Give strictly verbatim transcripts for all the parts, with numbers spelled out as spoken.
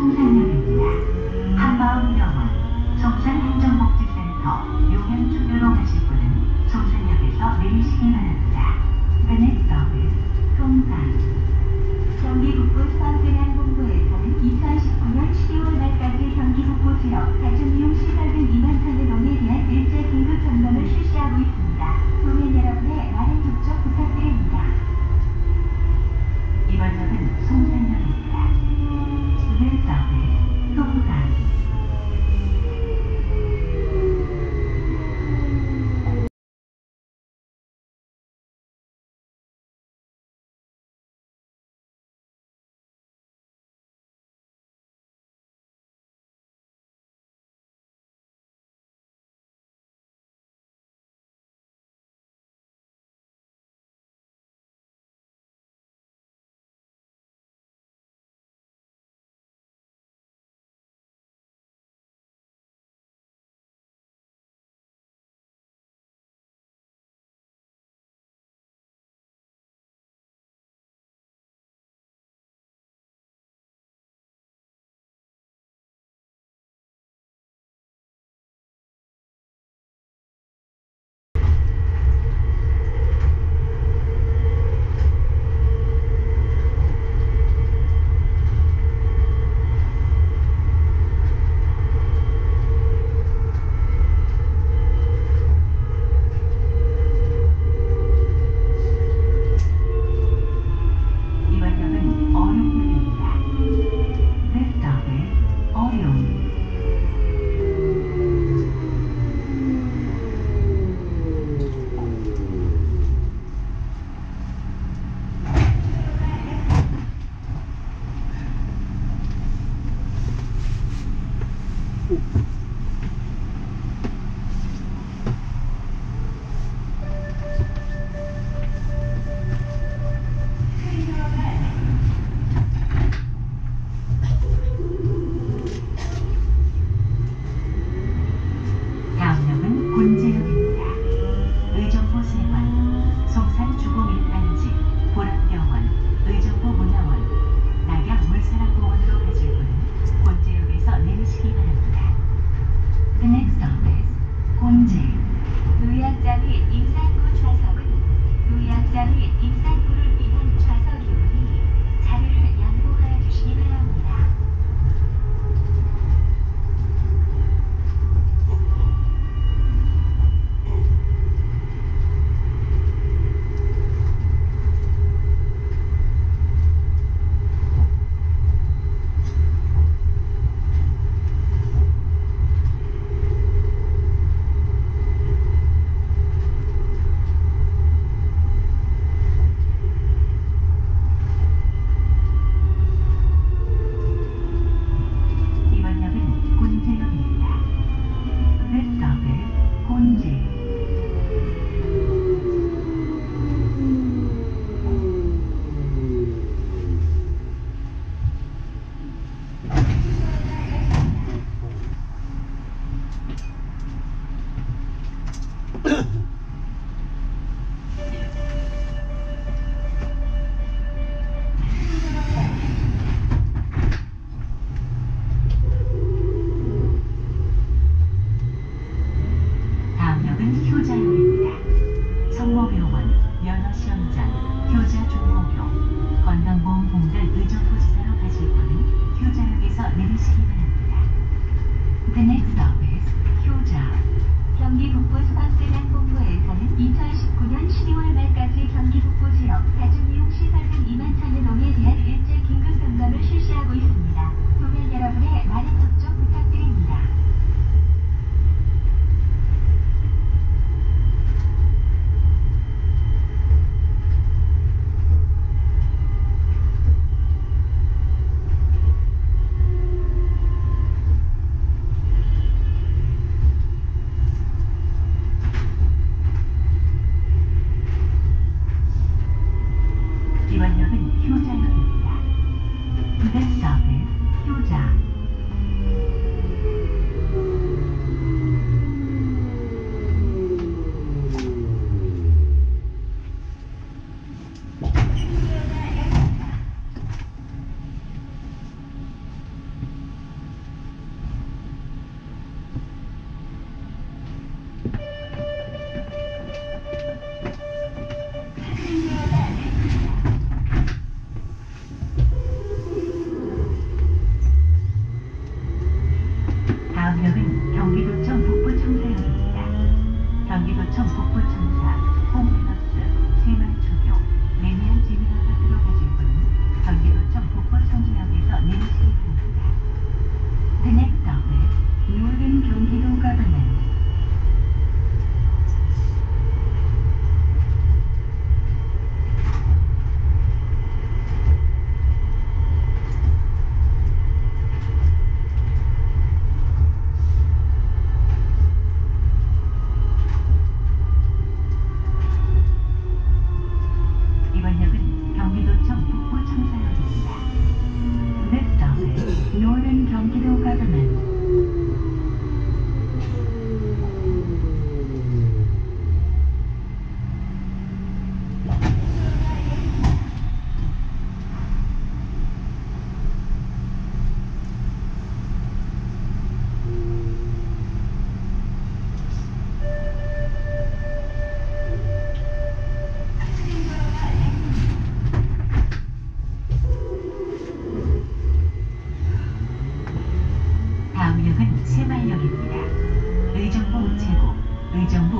송산역입니다. 한마음병원, 송산행정복지센터, 용양초교로 가실 분은 송산역에서 내리시기 바랍니다. The next stop is 송산. 경기북부 수학재난본부에서는 이천십구년 십이월 말까지 경기북부 지역 다중이용 시설 등 이만 칸의 동에 대한 일제 긴급 점검을 실시하고 있습니다. 도민 여러분의 많은 접촉 부탁드립니다. 이번 역은 송산역입니다. This stop is 송산.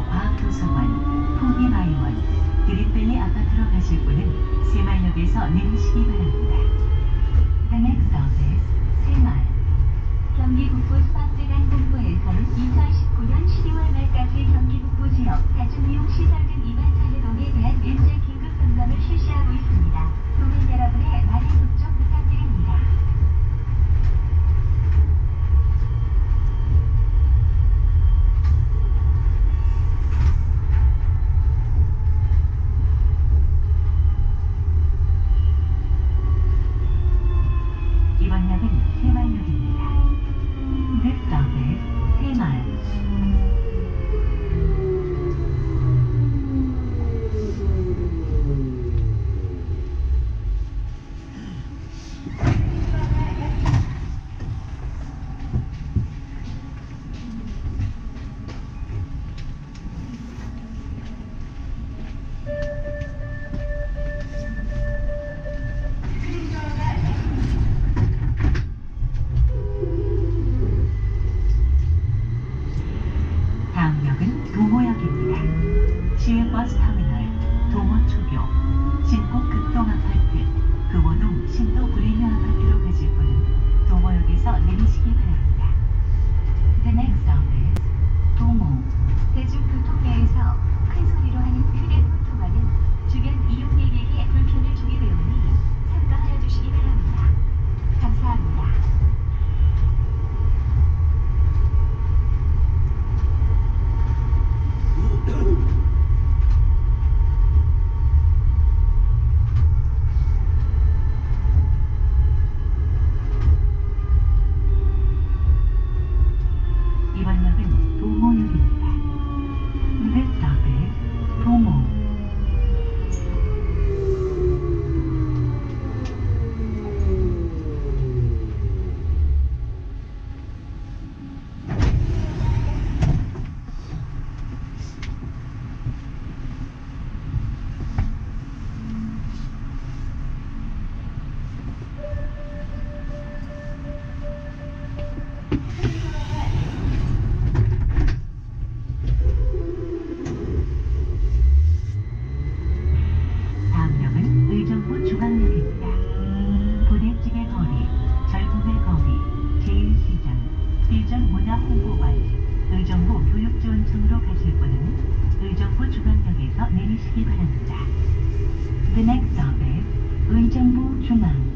과학도서관, 풍기마이원, 드림밸리 아파트로 가실 분은 새마을역에서 내리시기 바랍니다. The next stop is 새마을. 경기 북부 스파크란 본부에서는 이천십구 년 십이월 말까지 경기 북부 지역 다중이용시설 등 위반 사례 동에 대한 일제 긴급 점검을 실시하고 있습니다. 도민 여러분의 많은 협조 부탁드립니다. 이번 역은 새마을역입니다. This stop is 새마을. 다음 역은 동호역입니다. 시외버스터미널, 동호초교, 신곡 극동아파트, 금호동 신도 브리뉴 아파트로 가실 분은 동호역에서 내리시기 바랍니다. The next stop is 동호. 대중교통내에서 큰 소리로 하는 휴대폰 통화는 주변 이용객에게 불편을 주게 되오니 삼가하여 주시기 바랍니다. 감사합니다. 이번 역은 동호역입니다. This stop is 동호. 다음 역은 의정부 중앙역입니다. 부대찌개 거리, 절구회 거리, 제일시장, 일전문화홍보관, 의정부 교육지원청으로 가실 분은 의정부 중앙역에서 내리시기 바랍니다. The next stop is 의정부 중앙.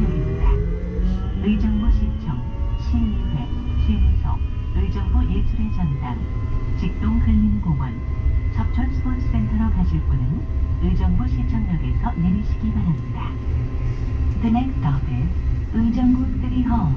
정거역입니다. 의정부시청, 시의회, 시무소, 의정부예술의 전당, 직동한림공원, 첩촌스포츠센터로 가실 분은 의정부시청역에서 내리시기 바랍니다. The next stop is 의정부 City Hall.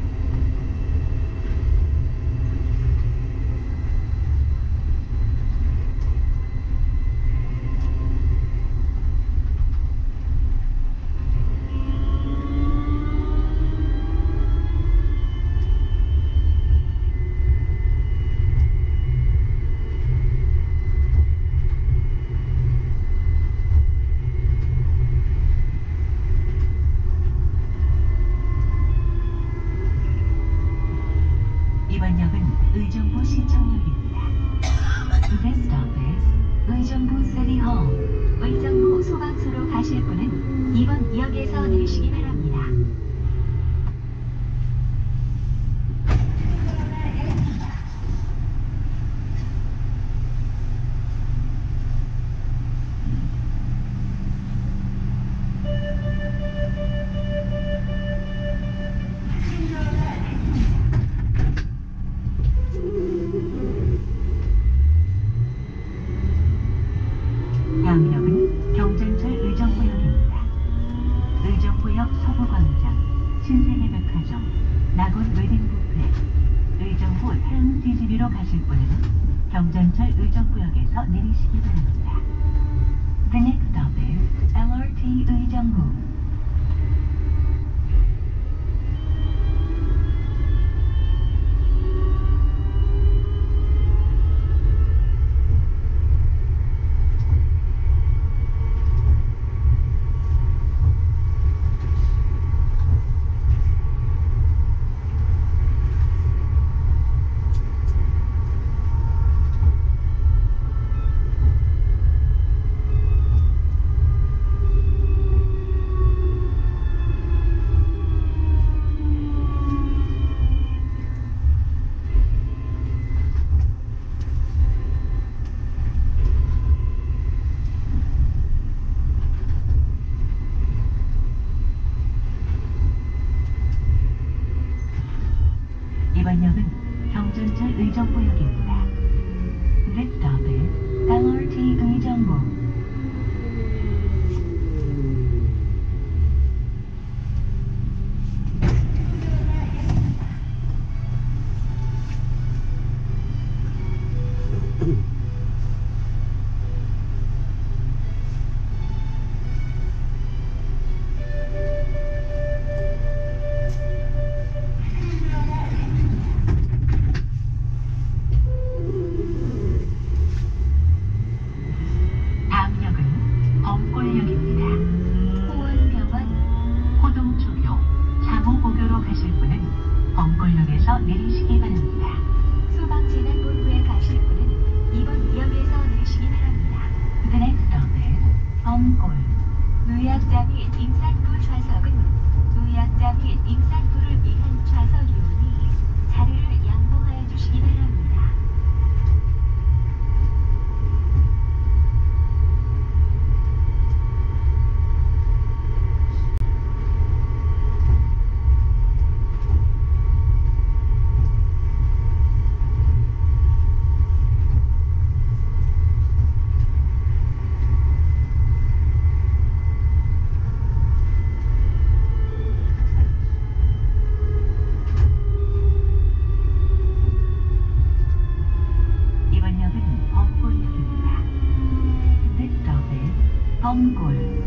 이번 역은 의정부시청역입니다. This stop is 의정부 City Hall. 의정부 소방서로 가실 분은 이번 역에서 내리시기 바랍니다. 다음 역은 경전철 의정부역입니다. 의정부역 서부광장, 신세계 백화점, 낙원 웨딩뷔페, 의정부 태릉 씨지비로 가실 분은 경전철 의정부역에서 내리시기 바랍니다. The next stop is 엘알티 의정부. 이번 역은 경전철 의정부역입니다. This stop is 엘알티 의정부. 다음 역은 범골역입니다. 호원병원, 호동초교, 자무고교로 가실 분은 범골역에서 내리시기 바랍니다. 소방재난본부에 가실 분은 이번 역에서 내리시기 바랍니다. The next stop is 범골. 의약자 및 임산부 좌석은 의약자 및 임산부를 위한 좌석이오니 자리를 양보하여 주시기 바랍니다. 이번 역은 범골역입니다. This stop is 범골.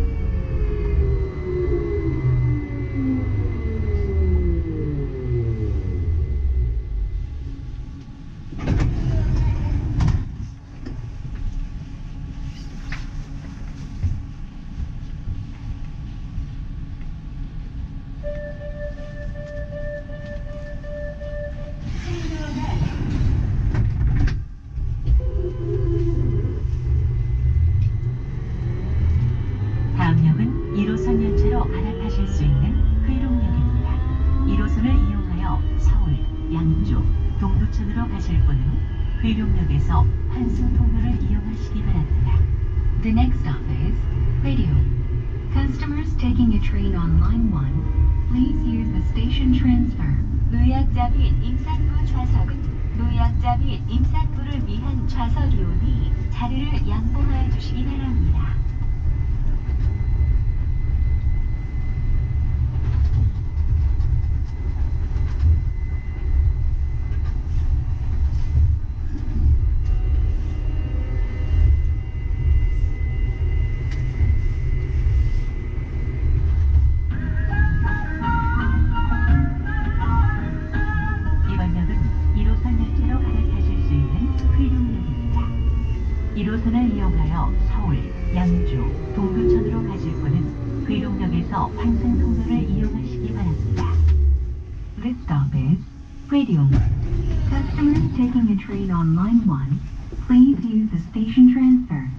다음 역은 일 호선 열차로 갈아타실 수 있는 회룡역입니다. 일 호선을 이용하여 서울, 양주, 동두천으로 가실 분은 회룡역에서 환승통로를 이용하시기 바랍니다. The next stop is 회룡. Customers taking a train on line one, please use the station transfer. 노약자 및 임산부 좌석은 노약자 및 임산부를 위한 좌석이오니 자리를 양보하여 주시기 바랍니다. 일 호선을 이용하여 서울, 양주, 동두천으로 가실 분은 귀동역에서 환승통로를 이용하시기 바랍니다. This stop is Freedom. Customers taking a train on line one, please use the station transfer.